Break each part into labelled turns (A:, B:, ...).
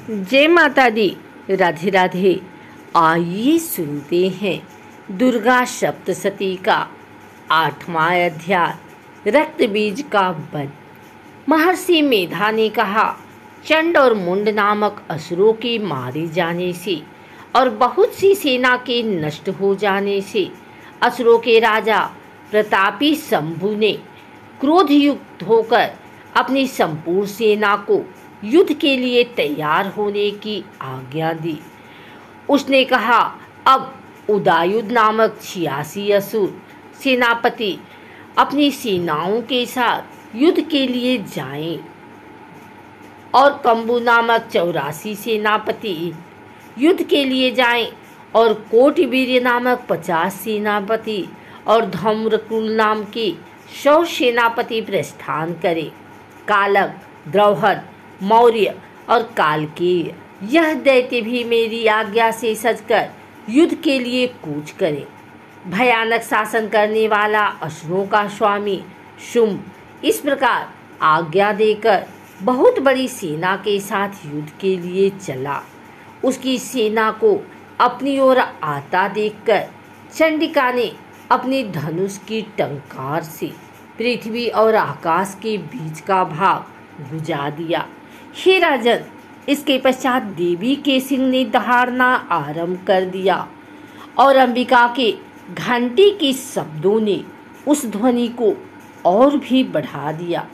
A: जय माता दी। राधे राधे। आइए सुनते हैं दुर्गा सप्तशती का 8वां अध्याय रक्त बीज का वध। महर्षि मेधा ने कहा, चंड और मुंड नामक असुरों के मारे जाने से और बहुत सी सेना के नष्ट हो जाने से असुरों के राजा प्रतापी शंभु ने क्रोधयुक्त होकर अपनी संपूर्ण सेना को युद्ध के लिए तैयार होने की आज्ञा दी। उसने कहा, अब उदायुध नामक 86 असुर सेनापति अपनी सेनाओं के साथ युद्ध के लिए जाएं और कंबु नामक 84 सेनापति युद्ध के लिए जाएं और कोटिवीर्य नामक 50 सेनापति और धम्रकुल नाम के 100 सेनापति प्रस्थान करें। कालक, द्रौहद, मौर्य और कालकेय यह दैत्य भी मेरी आज्ञा से सजकर युद्ध के लिए कूच करें। भयानक शासन करने वाला असुरों का स्वामी शुंभ इस प्रकार आज्ञा देकर बहुत बड़ी सेना के साथ युद्ध के लिए चला। उसकी सेना को अपनी ओर आता देखकर चंडिका ने अपनी धनुष की टंकार से पृथ्वी और आकाश के बीच का भाग बुझा दिया। हे राजन, इसके पश्चात देवी के सिंह ने दहाड़ना आरंभ कर दिया और अंबिका के घंटी के शब्दों ने उस ध्वनि को और भी बढ़ा दिया।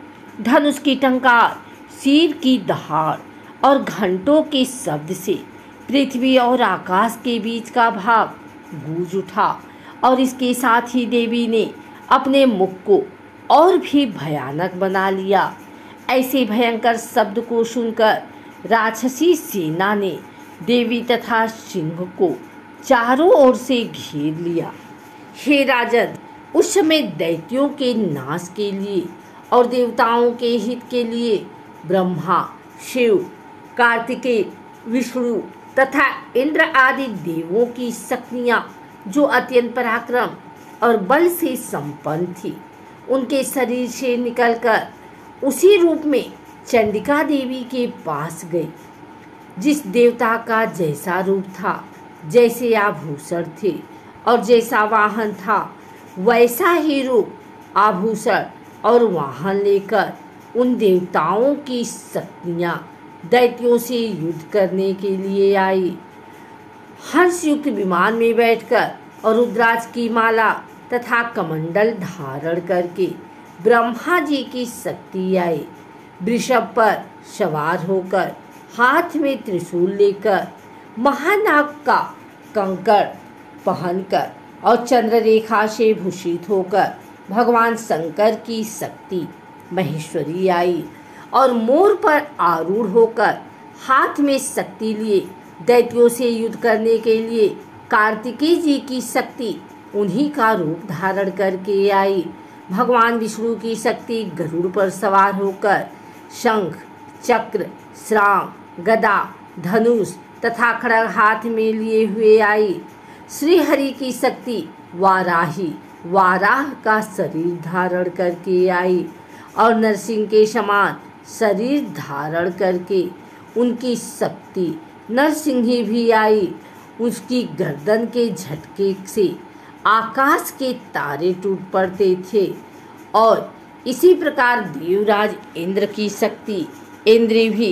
A: धनुष की टंकार, सिर की दहाड़ और घंटों के शब्द से पृथ्वी और आकाश के बीच का भाग गूंज उठा और इसके साथ ही देवी ने अपने मुख को और भी भयानक बना लिया। ऐसे भयंकर शब्द को सुनकर राक्षसी सेना ने देवी तथा सिंह को चारों ओर से घेर लिया। हे राजन, उस समय दैत्यों के नाश के लिए और देवताओं के हित के लिए ब्रह्मा, शिव, कार्तिकेय, विष्णु तथा इंद्र आदि देवों की शक्तियां जो अत्यंत पराक्रम और बल से संपन्न थी, उनके शरीर से निकलकर उसी रूप में चंडिका देवी के पास गई। जिस देवता का जैसा रूप था, जैसे आभूषण थे और जैसा वाहन था, वैसा ही रूप, आभूषण और वाहन लेकर उन देवताओं की शक्तियाँ दैत्यों से युद्ध करने के लिए आई। हंसयुक्त विमान में बैठकर और रुद्राक्ष की माला तथा कमंडल धारण करके ब्रह्मा जी की शक्ति आई। वृषभ पर सवार होकर, हाथ में त्रिशूल लेकर, महानाग का कंकड़ पहनकर और चंद्ररेखा से भूषित होकर भगवान शंकर की शक्ति महेश्वरी आई और मोर पर आरूढ़ होकर हाथ में शक्ति लिए दैत्यों से युद्ध करने के लिए कार्तिकेय जी की शक्ति उन्हीं का रूप धारण करके आई। भगवान विष्णु की शक्ति गरुड़ पर सवार होकर शंख, चक्र, श्राम, गदा, धनुष तथा खड्ग हाथ में लिए हुए आई। श्री हरि की शक्ति वाराही, वाराह का शरीर धारण करके आई और नरसिंह के समान शरीर धारण करके उनकी शक्ति नरसिंही भी आई। उसकी गर्दन के झटके से आकाश के तारे टूट पड़ते थे और इसी प्रकार देवराज इंद्र की शक्ति इंद्री भी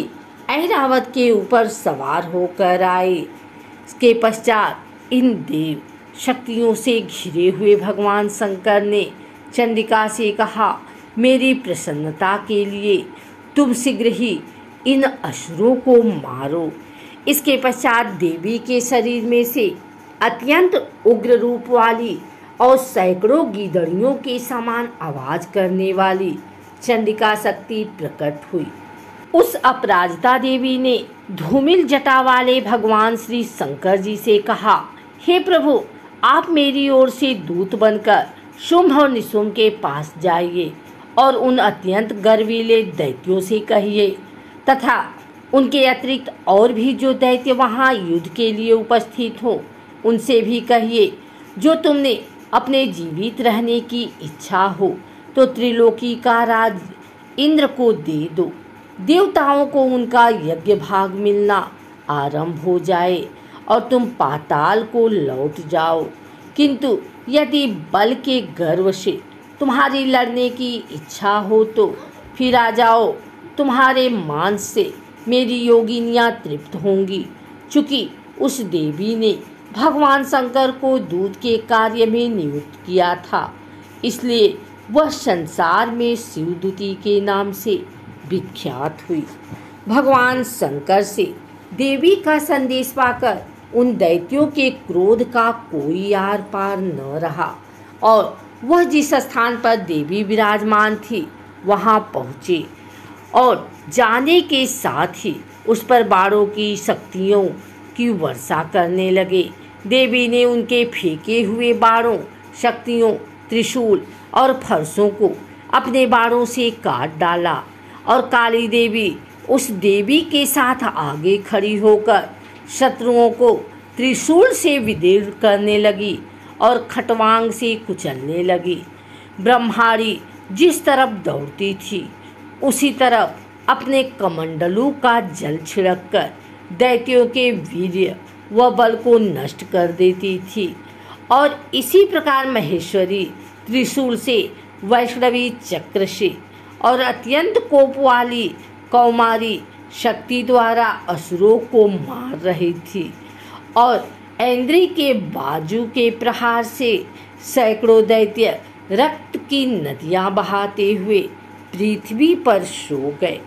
A: ऐरावत के ऊपर सवार होकर आए। इसके पश्चात इन देव शक्तियों से घिरे हुए भगवान शंकर ने चंडिका से कहा, मेरी प्रसन्नता के लिए तुम शीघ्र ही इन असुरों को मारो। इसके पश्चात देवी के शरीर में से अत्यंत उग्र रूप वाली और सैकड़ों गीदड़ियों के समान आवाज करने वाली चंडिका शक्ति प्रकट हुई। उस अपराजिता देवी ने धूमिल जटा वाले भगवान श्री शंकर जी से कहा, हे प्रभु, आप मेरी ओर से दूत बनकर शुंभ और निशुंभ के पास जाइए और उन अत्यंत गर्वीले दैत्यों से कहिए तथा उनके अतिरिक्त और भी जो दैत्य वहाँ युद्ध के लिए उपस्थित हों, उनसे भी कहिए, जो तुमने अपने जीवित रहने की इच्छा हो तो त्रिलोकी का राज इंद्र को दे दो। देवताओं को उनका यज्ञ भाग मिलना आरंभ हो जाए और तुम पाताल को लौट जाओ। किंतु यदि बल के गर्व से तुम्हारी लड़ने की इच्छा हो तो फिर आ जाओ, तुम्हारे मांस से मेरी योगिनियाँ तृप्त होंगी। चूँकि उस देवी ने भगवान शंकर को दूध के कार्य में नियुक्त किया था, इसलिए वह संसार में शिवदूती के नाम से विख्यात हुई। भगवान शंकर से देवी का संदेश पाकर उन दैत्यों के क्रोध का कोई आर पार न रहा और वह जिस स्थान पर देवी विराजमान थी वहां पहुँचे और जाने के साथ ही उस पर बाणों की शक्तियों की वर्षा करने लगे। देवी ने उनके फेंके हुए बाणों, शक्तियों, त्रिशूल और फरसों को अपने बाणों से काट डाला और काली देवी उस देवी के साथ आगे खड़ी होकर शत्रुओं को त्रिशूल से विदीर्ण करने लगी और खटवांग से कुचलने लगी। ब्रह्माणी जिस तरफ दौड़ती थी उसी तरफ अपने कमंडलू का जल छिड़ककर दैत्यों के वीर्य व बल को नष्ट कर देती थी और इसी प्रकार महेश्वरी त्रिशूल से, वैष्णवी चक्र से और अत्यंत कोप वाली कौमारी शक्ति द्वारा असुरों को मार रही थी और ऐन्द्री के बाजू के प्रहार से सैकड़ों दैत्य रक्त की नदियां बहाते हुए पृथ्वी पर सो गए।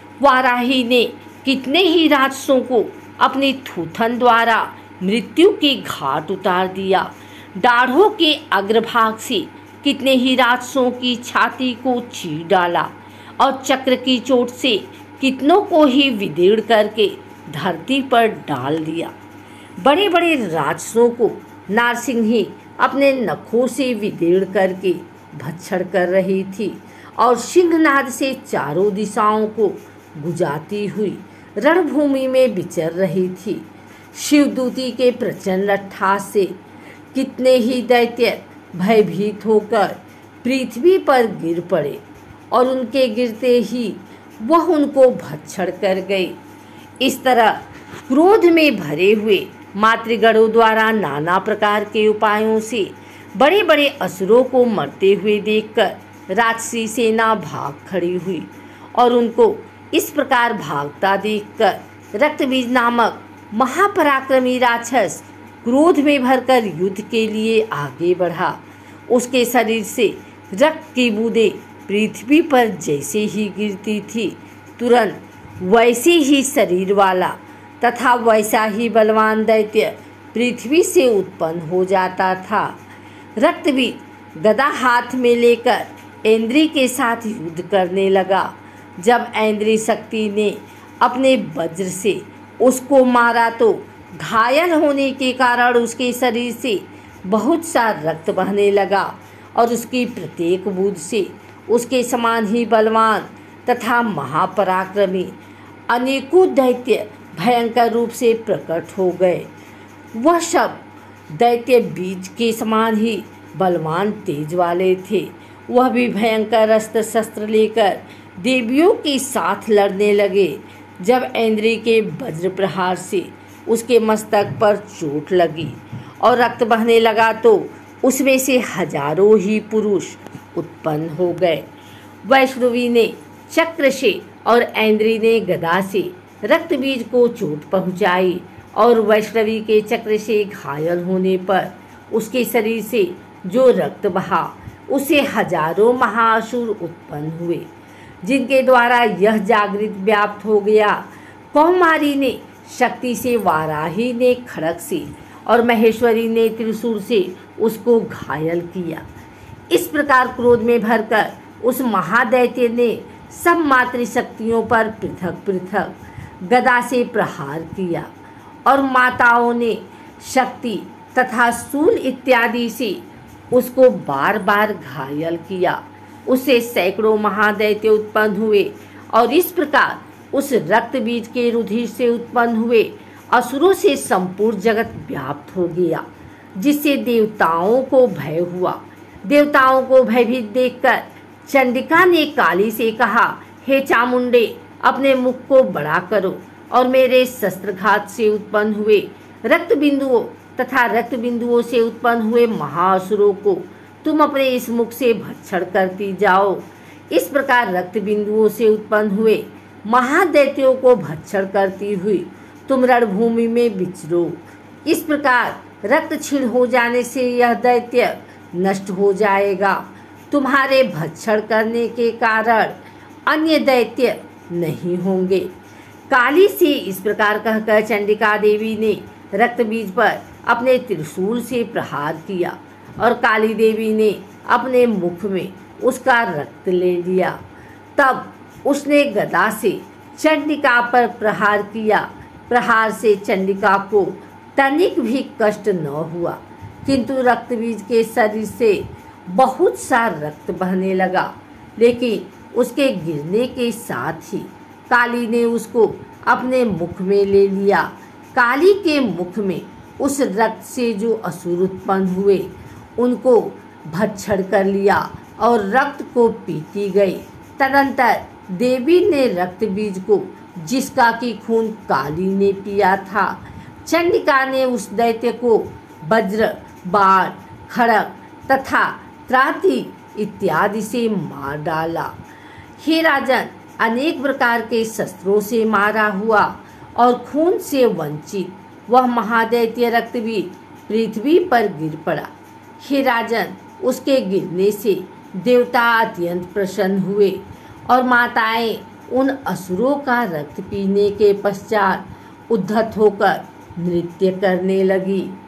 A: वाराही ने कितने ही राक्षसों को अपनी थूथन द्वारा मृत्यु के घाट उतार दिया। दाढ़ों के अग्रभाग से कितने ही राक्षसों की छाती को चीर डाला और चक्र की चोट से कितनों को ही विदीर्ण करके धरती पर डाल दिया। बड़े बड़े राक्षसों को नारसिंही अपने नखों से विदीर्ण करके भक्षण कर रही थी और सिंहनाद से चारों दिशाओं को गुजाती हुई रणभूमि में विचर रही थी। शिवदूती के प्रचंड अट्टहास से कितने ही दैत्य भयभीत होकर पृथ्वी पर गिर पड़े और उनके गिरते ही वह उनको भक्षण कर गई। इस तरह क्रोध में भरे हुए मातृगणों द्वारा नाना प्रकार के उपायों से बड़े बड़े असुरों को मरते हुए देखकर राक्षसी सेना भाग खड़ी हुई और उनको इस प्रकार भागता देखकर रक्तबीज नामक महापराक्रमी राक्षस क्रोध में भरकर युद्ध के लिए आगे बढ़ा। उसके शरीर से रक्त की बूंदें पृथ्वी पर जैसे ही गिरती थी, तुरंत वैसे ही शरीर वाला तथा वैसा ही बलवान दैत्य पृथ्वी से उत्पन्न हो जाता था। रक्तबीज गदा हाथ में लेकर ऐन्द्री के साथ युद्ध करने लगा। जब ऐन्द्री शक्ति ने अपने वज्र से उसको मारा तो घायल होने के कारण उसके शरीर से बहुत सा रक्त बहने लगा और उसकी प्रत्येक बूंद से उसके समान ही बलवान तथा महापराक्रमी अनेकों दैत्य भयंकर रूप से प्रकट हो गए। वह सब दैत्य बीज के समान ही बलवान तेज वाले थे। वह भी भयंकर अस्त्र शस्त्र लेकर देवियों के साथ लड़ने लगे। जब ऐन्द्री के वज्र प्रहार से उसके मस्तक पर चोट लगी और रक्त बहने लगा तो उसमें से हजारों ही पुरुष उत्पन्न हो गए। वैष्णवी ने चक्र से और ऐन्द्री ने गदा से रक्तबीज को चोट पहुंचाई और वैष्णवी के चक्र से घायल होने पर उसके शरीर से जो रक्त बहा उसे हजारों महाअसुर उत्पन्न हुए, जिनके द्वारा यह जागृत व्याप्त हो गया। कौमारी ने शक्ति से, वाराही ने खड़ग से और महेश्वरी ने त्रिशूल से उसको घायल किया। इस प्रकार क्रोध में भरकर उस महादैत्य ने सब मातृशक्तियों पर पृथक पृथक गदा से प्रहार किया और माताओं ने शक्ति तथा शूल इत्यादि से उसको बार बार घायल किया। उससे सैकड़ों महादैत्य उत्पन्न हुए और इस प्रकार उस रक्त बीज के रुधिर से उत्पन्न हुए असुरों से संपूर्ण जगत व्याप्त हो गया, जिससे देवताओं को भय हुआ। देवताओं को भयभीत देखकर चंडिका ने काली से कहा, हे चामुंडे, अपने मुख को बड़ा करो और मेरे शस्त्रघात से उत्पन्न हुए रक्त बिंदुओं तथा रक्त बिंदुओं से उत्पन्न हुए महाअसुरों को तुम अपने इस मुख से भक्षण करती जाओ। इस प्रकार रक्त बिंदुओं से उत्पन्न हुए महादैत्यों को भक्षण करती हुई तुम रणभूमि में विचरो। इस प्रकार रक्त क्षीण हो जाने से यह दैत्य नष्ट हो जाएगा। तुम्हारे भक्षण करने के कारण अन्य दैत्य नहीं होंगे। काली से इस प्रकार कहकर चंडिका देवी ने रक्त बीज पर अपने त्रिशूल से प्रहार किया और काली देवी ने अपने मुख में उसका रक्त ले लिया। तब उसने गदा से चंडिका पर प्रहार किया। प्रहार से चंडिका को तनिक भी कष्ट न हुआ, किंतु रक्त बीज के शरीर से बहुत सा रक्त बहने लगा। लेकिन उसके गिरने के साथ ही काली ने उसको अपने मुख में ले लिया। काली के मुख में उस रक्त से जो असुर उत्पन्न हुए उनको भक्षण कर लिया और रक्त को पीती गई। तदंतर देवी ने रक्त बीज को, जिसका कि खून काली ने पिया था, चंडिका ने उस दैत्य को वज्र, बाण, खड़ग तथा त्राति इत्यादि से मार डाला। हे राजन, अनेक प्रकार के शस्त्रों से मारा हुआ और खून से वंचित वह महादैत्य रक्तबीज पृथ्वी पर गिर पड़ा। हे राजन, उसके गिरने से देवता अत्यंत प्रसन्न हुए और माताएं उन असुरों का रक्त पीने के पश्चात उद्धत होकर नृत्य करने लगी।